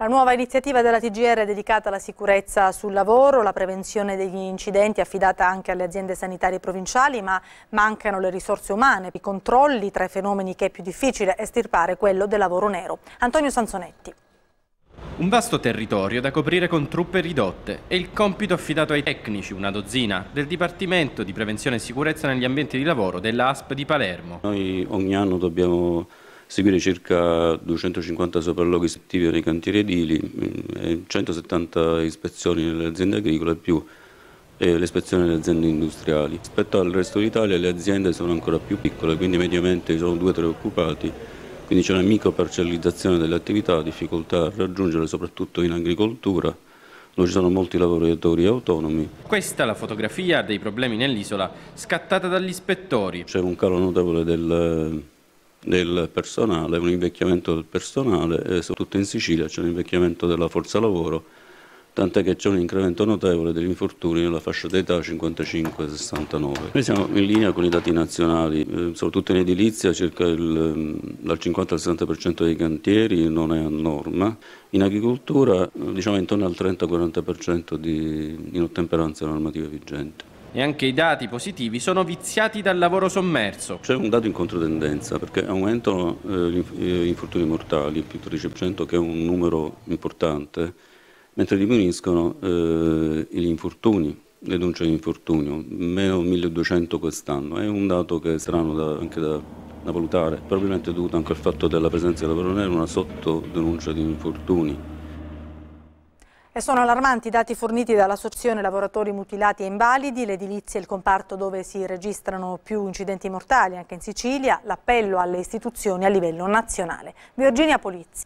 La nuova iniziativa della TGR è dedicata alla sicurezza sul lavoro, la prevenzione degli incidenti affidata anche alle aziende sanitarie provinciali, ma mancano le risorse umane, i controlli. Tra i fenomeni che è più difficile estirpare quello del lavoro nero. Antonio Sansonetti. Un vasto territorio da coprire con truppe ridotte è il compito affidato ai tecnici, una dozzina, del Dipartimento di Prevenzione e Sicurezza negli ambienti di lavoro della ASP di Palermo. Noi ogni anno dobbiamo seguire circa 250 sopralluoghi ispettivi nei cantieri edili, 170 ispezioni nelle aziende agricole più le ispezioni nelle aziende industriali. Rispetto al resto d'Italia le aziende sono ancora più piccole, quindi mediamente sono 2-3 occupati. Quindi c'è una microparcellizzazione delle attività, difficoltà a raggiungere soprattutto in agricoltura, dove ci sono molti lavoratori autonomi. Questa è la fotografia dei problemi nell'isola scattata dagli ispettori. C'è un calo notevole del personale, un invecchiamento del personale e soprattutto in Sicilia c'è un invecchiamento della forza lavoro, tant'è che c'è un incremento notevole degli infortuni nella fascia d'età 55-69. Noi siamo in linea con i dati nazionali, soprattutto in edilizia circa dal 50 al 60% dei cantieri non è a norma, in agricoltura diciamo intorno al 30-40% di inottemperanze normative vigenti. E anche i dati positivi sono viziati dal lavoro sommerso. C'è un dato in controtendenza perché aumentano gli infortuni mortali, più 13%, che è un numero importante, mentre diminuiscono gli infortuni, le denunce di infortunio, meno 1200 quest'anno. È un dato che è strano anche da valutare, probabilmente dovuto anche al fatto della presenza del lavoro nero, una sottodenuncia di infortuni. E sono allarmanti i dati forniti dall'Associazione Lavoratori Mutilati e Invalidi. L'edilizia è il comparto dove si registrano più incidenti mortali anche in Sicilia. L'appello alle istituzioni a livello nazionale. Virginia Polizzi.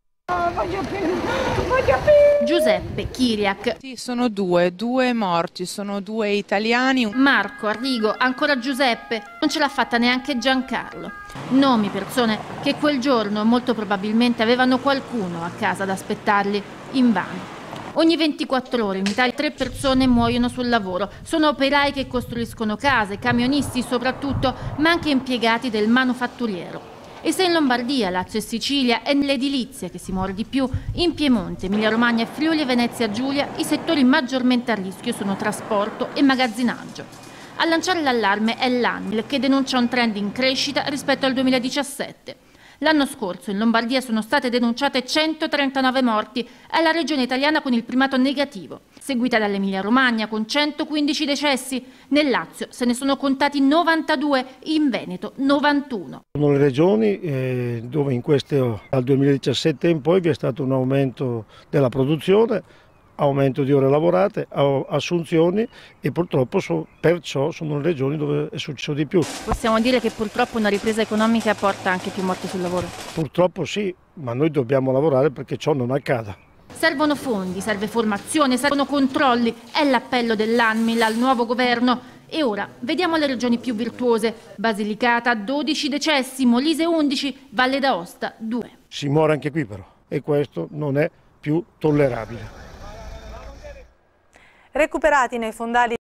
Giuseppe Chiriac. Sì, sono due morti, sono 2 italiani. Marco, Arrigo, ancora Giuseppe, non ce l'ha fatta neanche Giancarlo. Nomi, persone che quel giorno molto probabilmente avevano qualcuno a casa ad aspettarli invano. Ogni 24 ore in Italia 3 persone muoiono sul lavoro. Sono operai che costruiscono case, camionisti soprattutto, ma anche impiegati del manufatturiero. E se in Lombardia, Lazio e Sicilia è nell'edilizia che si muore di più, in Piemonte, Emilia Romagna, Friuli e Venezia Giulia i settori maggiormente a rischio sono trasporto e magazzinaggio. A lanciare l'allarme è l'ANIL, che denuncia un trend in crescita rispetto al 2017. L'anno scorso in Lombardia sono state denunciate 139 morti, è la regione italiana con il primato negativo, seguita dall'Emilia Romagna con 115 decessi. Nel Lazio se ne sono contati 92, in Veneto 91. Sono le regioni dove dal 2017 in poi vi è stato un aumento della produzione, aumento di ore lavorate, assunzioni e purtroppo perciò sono le regioni dove è successo di più. Possiamo dire che purtroppo una ripresa economica porta anche più morti sul lavoro? Purtroppo sì, ma noi dobbiamo lavorare perché ciò non accada. Servono fondi, serve formazione, servono controlli, è l'appello dell'ANMIL al nuovo governo. E ora vediamo le regioni più virtuose. Basilicata 12 decessi, Molise 11, Valle d'Aosta 2. Si muore anche qui però e questo non è più tollerabile. Recuperati nei fondali